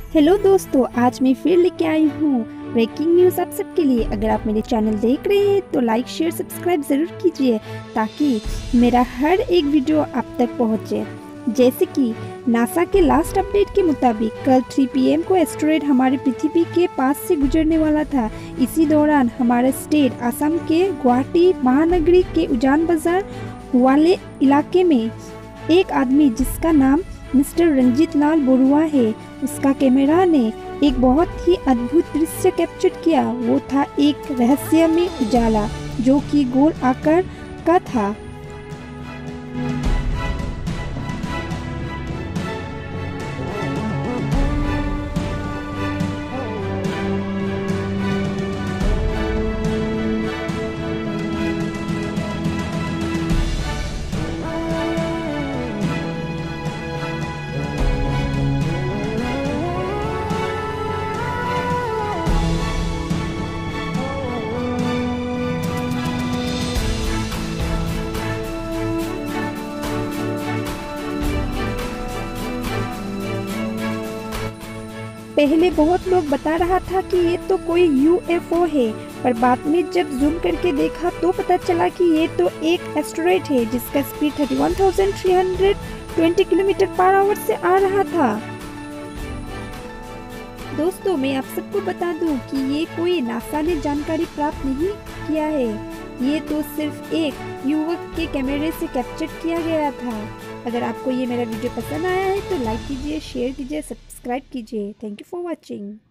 Hello दोस्तों, आज मैं फिर लेके आई हूँ ब्रेकिंग न्यूज़ आप सबके लिए। अगर आप मेरे चैनल देख रहे हैं तो लाइक शेयर सब्सक्राइब ज़रूर कीजिए ताकि मेरा हर एक वीडियो आप तक पहुँचे। जैसे कि नासा के लास्ट अपडेट के मुताबिक कल 3 PM को एस्टेरॉयड हमारी पृथ्वी के पास से गुजरने वाला था। इसी दौरान हमारे स्टेट असम के गुवाहाटी महानगरी के उजान बाजार वाले इलाके में एक आदमी जिसका नाम मिस्टर रंजीत लाल बरुआ है, उसका कैमरा ने एक बहुत ही अद्भुत दृश्य कैप्चर किया। वो था एक रहस्यमय उजाला जो कि गोल आकार का था। पहले बहुत लोग बता रहा था कि ये तो कोई UFO है, पर बाद में जब जूम करके देखा तो पता चला कि ये तो एक एस्टेरॉयड है जिसका स्पीड 31,320 किलोमीटर/आवर से आ रहा था। दोस्तों, मैं आप सबको बता दूं कि ये कोई नासा ने जानकारी प्राप्त नहीं किया है, ये तो सिर्फ एक युवक के कैमरे से कैप्चर किया गया था। अगर आपको ये मेरा वीडियो पसंद आया है तो लाइक कीजिए, शेयर कीजिए, सब्सक्राइब कीजिए। Thank you for watching.